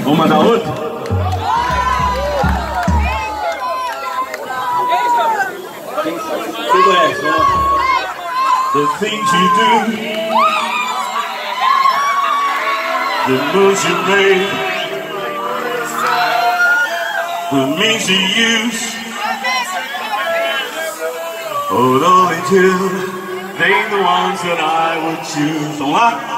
Oma Daud. The things you do, the moves you make, the means you use, although they do, they ain't the ones that I would choose.懂了？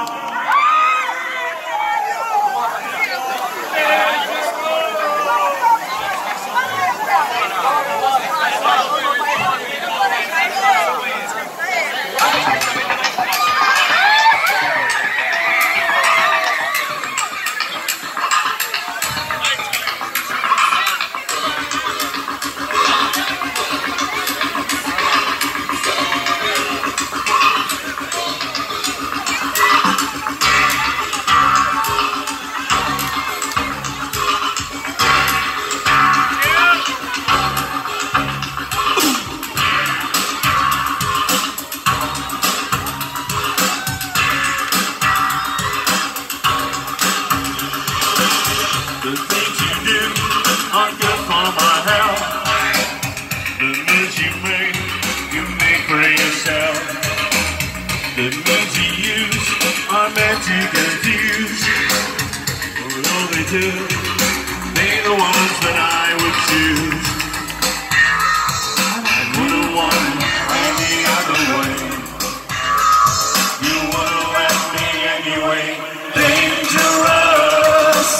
The things you do are good for my health. The moves you make for yourself. The moves you use are meant to confuse. Although they do, they're the ones that I would choose. I wouldn't want it any other way. You wouldn't let me anyway. Dangerous.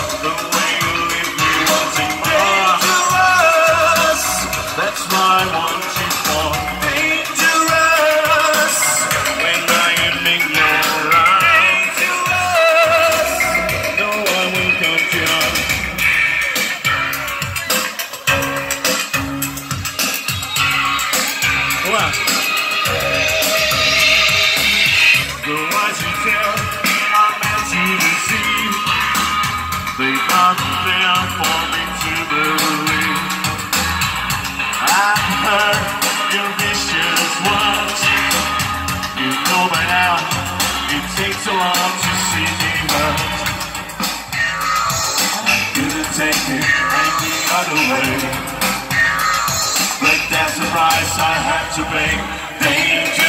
That's why I want you for dangerous. When I am in your arms, dangerous. No one will come to us. What? The lies you tell are meant to deceive. They are there for me to believe. I've heard your vicious words. You know by now it takes so long to see me hurt. I couldn't take it any other way, but that's the price I have to pay. Danger.